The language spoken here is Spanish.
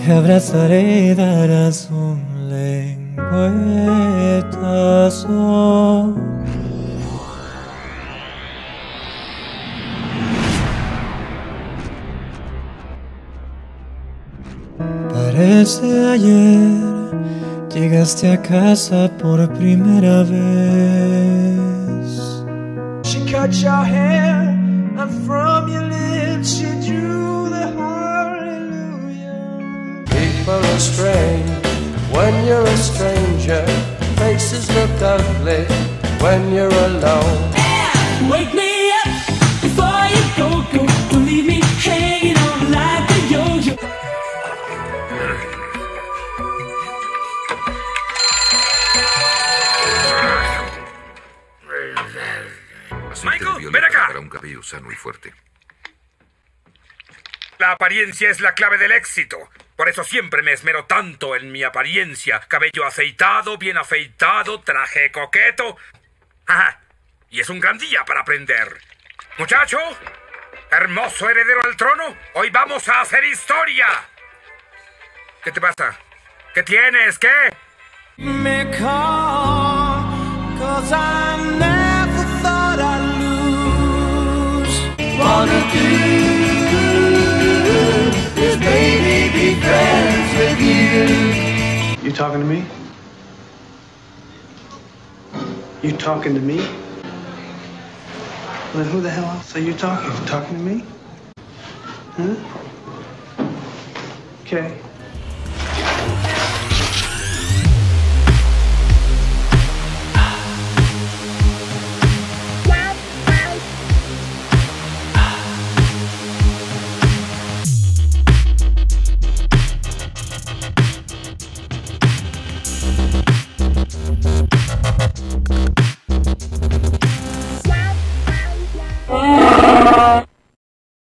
Te abrazaré y darás un lengüetazo. Parece ayer llegaste a casa por primera vez. She cut your hair and from your lips she drew the hallelujah. People are strange when you're a stranger. Faces look ugly when you're alone. Wake me up before you go. Don't leave me hanging on like a yo-yo. Michael, ven acá. Para un cabello sano y fuerte. La apariencia es la clave del éxito. Por eso siempre me esmero tanto en mi apariencia. Cabello aceitado, bien afeitado, traje coqueto. Ajá. Y es un gran día para aprender. Muchacho, hermoso heredero al trono, hoy vamos a hacer historia. ¿Qué te pasa? ¿Qué tienes? ¿Qué? Me call, 'cause I never thought I'd lose. Wanna do is baby be friends with you. You talking to me? You talking to me? Well, who the hell else are you talking? You talking to me? Huh? Okay.